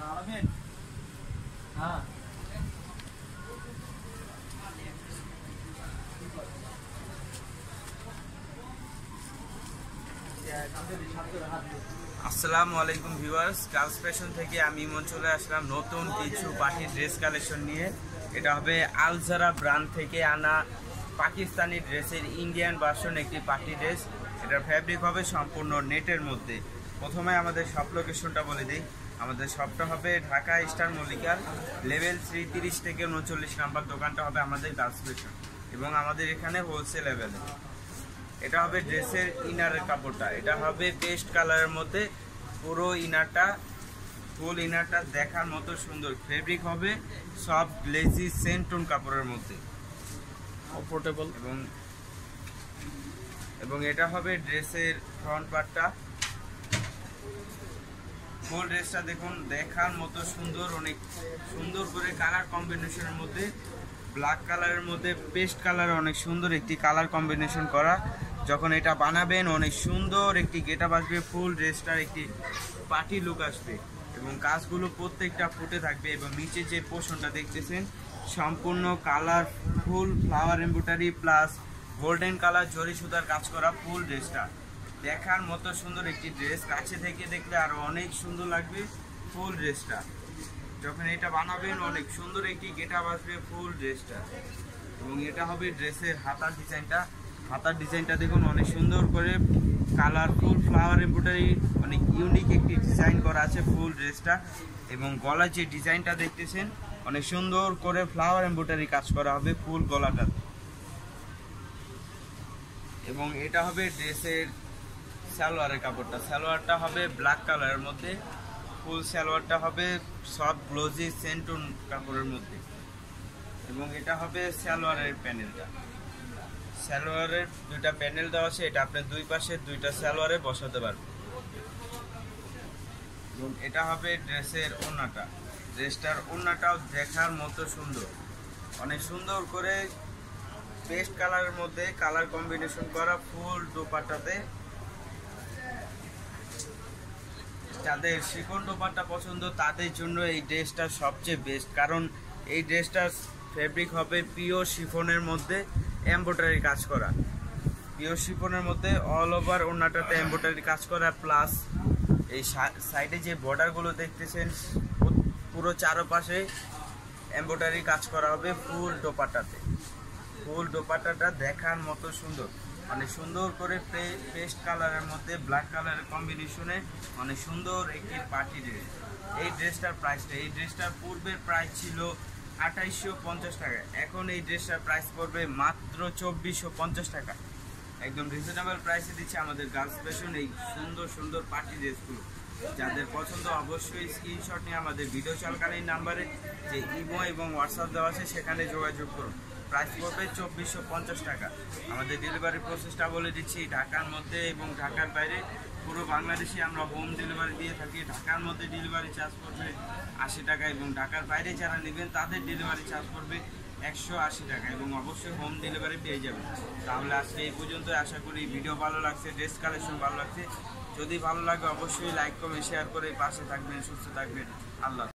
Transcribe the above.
হ্যাঁ আসসালামু আলাইকুম ভিউয়ার্স, গার্লস ফ্যাশন থেকে আমি ইমন চলে আসলাম নতুন কিছু পার্টির ড্রেস কালেকশন নিয়ে। এটা হবে আলজারা ব্র্যান্ড থেকে আনা পাকিস্তানি ড্রেসের ইন্ডিয়ান ভার্সন একটি পার্টি ড্রেস। এটার ফ্যাব্রিক হবে সম্পূর্ণ নেটের মধ্যে। প্রথমে আমাদের শপ লোকেশনটা বলে দিই। আমাদের শপটা হবে ঢাকা স্টার মল্লিকার লেভেল 30 থেকে 39 নাম্বার। দোকানটা হবে আমাদের গার্লস ফ্যাশন এবং আমাদের এখানে হোলসেল লেভেলে। এটা হবে ড্রেসের ইনারের কাপড়টা, এটা হবে পেস্ট কালারের মধ্যে। পুরো ইনারটা ফুল ইনারটা দেখার মতো সুন্দর। ফেব্রিক হবে সফট গ্লেজি সেন্টন কাপড়ের মধ্যে, কমফোর্টেবল। এবং এটা হবে ড্রেসের ফ্রন্ট পার্টটা। ফুল ড্রেসটা দেখুন, দেখার মতো সুন্দর, অনেক সুন্দর করে কালার কম্বিনেশনের মধ্যে, ব্ল্যাক কালারের মধ্যে পেস্ট কালার, অনেক সুন্দর একটি কালার কম্বিনেশন করা। যখন এটা বানাবেন অনেক সুন্দর একটি গেটআপ আসবে, ফুল ড্রেসটার একটি পার্টি লুক আসবে এবং কাজগুলো প্রত্যেকটা ফুটে থাকবে। এবং নিচে যে পোর্শনটা দেখতেছেন সম্পূর্ণ কালার ফুল flower embroidery plus golden colour জরি সুতার কাজ করা। ফুল ড্রেসটা দেখার মতো সুন্দর একটি ড্রেস, কাছে থেকে দেখলে আরো অনেক সুন্দর লাগবে ফুল ড্রেসটা। যখন এটা বানাবেন অনেক সুন্দর একটি গেটআপ আসবে ফুল ড্রেসটা। এবং এটা হবে ড্রেসের হাতার ডিজাইনটা। হাতার ডিজাইনটা দেখুন, অনেক সুন্দর করে কালারফুল ফ্লাওয়ার এমব্রয়ডারি, অনেক ইউনিক একটি ডিজাইন করা আছে ফুল ড্রেসটা। এবং গলার যে ডিজাইনটা দেখতেছেন অনেক সুন্দর করে ফ্লাওয়ার এমব্রয়ডারি কাজ করা হবে ফুল গলাটা। এবং এটা হবে ড্রেসের সালোয়ারের কাপড়টা। সালোয়ারটা হবে ব্ল্যাক কালারের মধ্যে, ফুল সালোয়ারটা হবে সফট গ্লোজি সেন্টন কাপড়ের মধ্যে। এবং এটা হবে সালোয়ারের প্যানেলটা। সালোয়ারের দুইটা প্যানেল দেওয়া আছে, এটা আপনি দুই পাশে দুইটা সালোয়ারে বসাতে পারবেন। এবং এটা হবে ড্রেসের ওড়নাটা। ড্রেসটার ওড়নাটাও দেখার মতো সুন্দর, অনেক সুন্দর করে পেস্ট কালারের মধ্যে কালার কম্বিনেশন করা ফুল দোপাট্টাতে। যাদের শিকন দোপাট্টা পছন্দ তাদের জন্য এই ড্রেসটা সবচেয়ে বেস্ট, কারণ এই ড্রেসটার ফেব্রিক হবে পিওর শিফনের মধ্যে এমব্রয়ডারি কাজ করা। পিওর শিফনের মধ্যে অল ওভার ওড়নাটাতে এমব্রয়ডারি কাজ করা, প্লাস এই সাইডে যে বর্ডারগুলো দেখতেছেন পুরো চারপাশে এমব্রয়ডারি কাজ করা হবে ফুল দোপাট্টাতে। ফুল দোপাট্টাটা দেখার মতো সুন্দর, অনেক সুন্দর করে পেস্ট কালারের মধ্যে ব্ল্যাক কালারের কম্বিনেশনে অনেক সুন্দর একটি পার্টি ড্রেস। এই ড্রেসটার প্রাইসটা, এই ড্রেসটার পূর্বের প্রাইস ছিল 2850 টাকা, এখন এই ড্রেসটার প্রাইস পড়বে মাত্র 2450 টাকা। একদম রিজনেবল প্রাইসে দিচ্ছে আমাদের গার্লস ফ্যাশন এই সুন্দর সুন্দর পার্টি ড্রেসগুলো। যাদের পছন্দ অবশ্যই স্ক্রিনশট নিয়ে আমাদের ভিডিও চলাকালীন নাম্বারে যে ইমো এবং হোয়াটসঅ্যাপ দেওয়া আছে সেখানে যোগাযোগ করুন। প্রাইস পড়বে 2450 টাকা। আমাদের ডেলিভারি প্রসেসটা বলে দিচ্ছি, ঢাকার মধ্যে এবং ঢাকার বাইরে পুরো বাংলাদেশে আমরা হোম ডেলিভারি দিয়ে থাকি। ঢাকার মধ্যে ডেলিভারি চার্জ পড়বে 80 টাকা এবং ঢাকার বাইরে যারা নেবেন তাদের ডেলিভারি চার্জ পড়বে 180 টাকা এবং অবশ্যই হোম ডেলিভারি পেয়ে যাবেন। তাহলে আজকে এই পর্যন্ত, আশা করি ভিডিও ভালো লাগছে, ড্রেস কালেকশন ভালো লাগছে। যদি ভালো লাগে অবশ্যই লাইক কমেন্ট শেয়ার করে পাশে থাকবেন, সুস্থ থাকবেন। আল্লাহ।